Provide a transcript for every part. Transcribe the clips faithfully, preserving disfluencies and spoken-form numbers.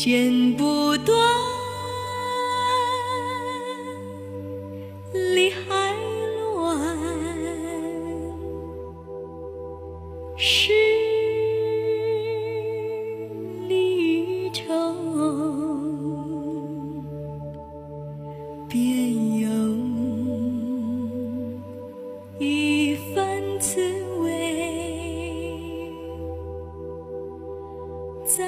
剪不断，理还乱，是离愁，便有一番滋味在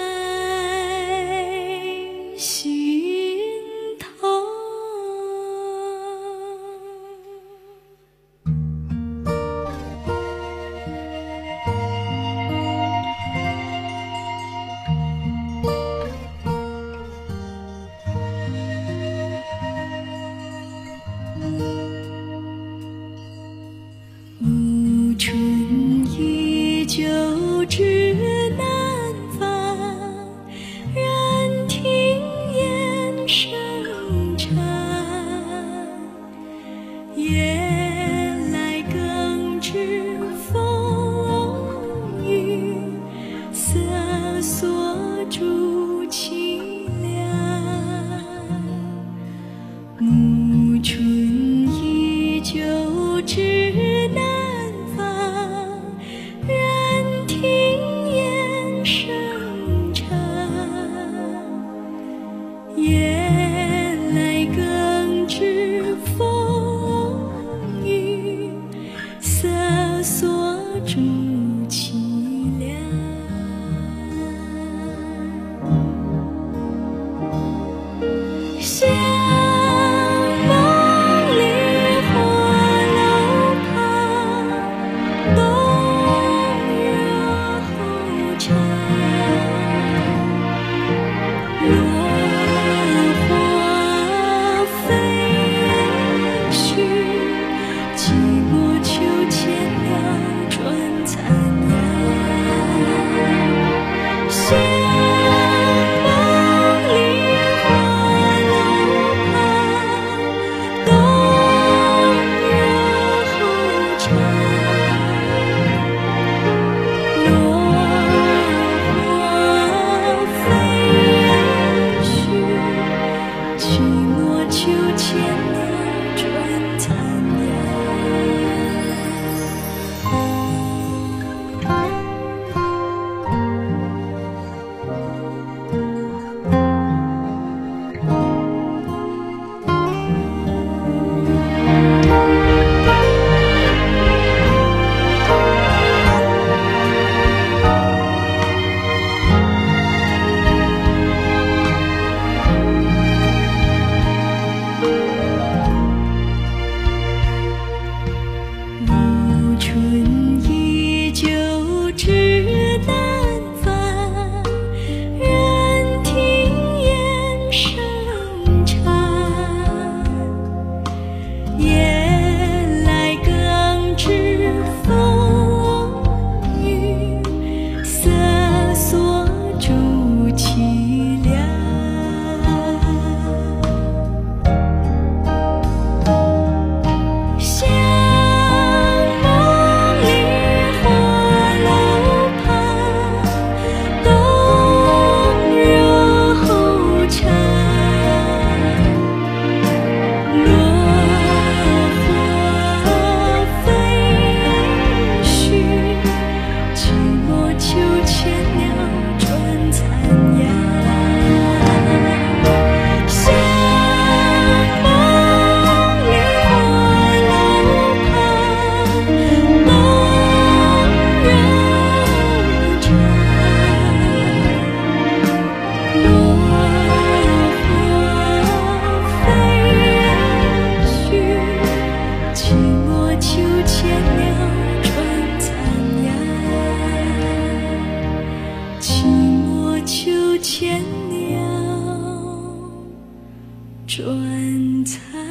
心头。暮春依旧知南方，人听雁声长。夜来更知风雨，瑟缩住凄凉。暮春依旧知夜来更知风雨，瑟缩住凄凉。相梦里花楼旁，冬热后长。寂寞秋千鸟转残阳，相梦里花楼旁，冬热后长。落花飞烟絮，寂寞秋千鸟转残阳。暮春依旧知南方，人听雁声长。夜来更知风雨，瑟缩住凄凉。秋千鸟转残